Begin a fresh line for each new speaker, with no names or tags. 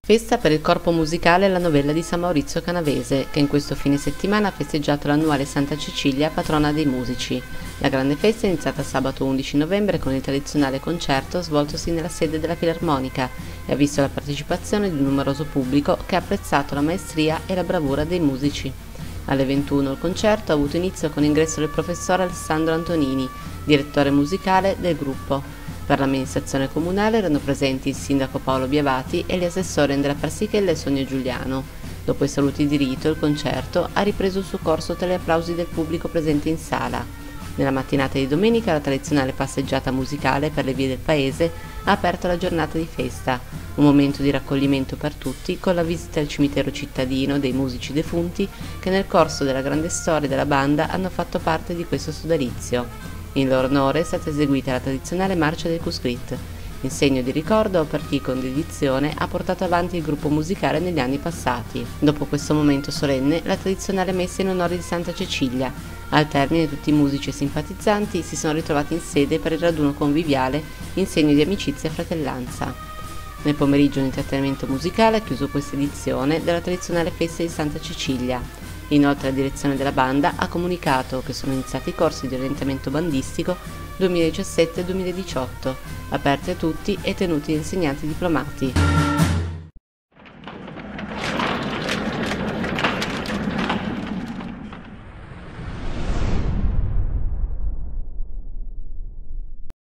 Festa per il corpo musicale La Novella di San Maurizio Canavese, che in questo fine settimana ha festeggiato l'annuale Santa Cecilia, patrona dei musici. La grande festa è iniziata sabato 11 novembre con il tradizionale concerto svoltosi nella sede della Filarmonica e ha visto la partecipazione di un numeroso pubblico che ha apprezzato la maestria e la bravura dei musici. Alle 21 il concerto ha avuto inizio con l'ingresso del professor Alessandro Antonini, direttore musicale del gruppo. Per l'amministrazione comunale erano presenti il sindaco Paolo Biavati e gli assessori Andrea Parsichella e Sonia Giuliano. Dopo i saluti di rito, il concerto ha ripreso il suo corso tra gli applausi del pubblico presente in sala. Nella mattinata di domenica la tradizionale passeggiata musicale per le vie del paese ha aperto la giornata di festa, un momento di raccoglimento per tutti con la visita al cimitero cittadino dei musici defunti che nel corso della grande storia della banda hanno fatto parte di questo sodalizio. In loro onore è stata eseguita la tradizionale marcia del Cuscrit, in segno di ricordo per chi con dedizione ha portato avanti il gruppo musicale negli anni passati. Dopo questo momento solenne, la tradizionale messa in onore di Santa Cecilia. Al termine tutti i musici e simpatizzanti si sono ritrovati in sede per il raduno conviviale in segno di amicizia e fratellanza. Nel pomeriggio un intrattenimento musicale ha chiuso questa edizione della tradizionale festa di Santa Cecilia. Inoltre la direzione della banda ha comunicato che sono iniziati i corsi di orientamento bandistico 2017-2018, aperti a tutti e tenuti da insegnanti diplomati.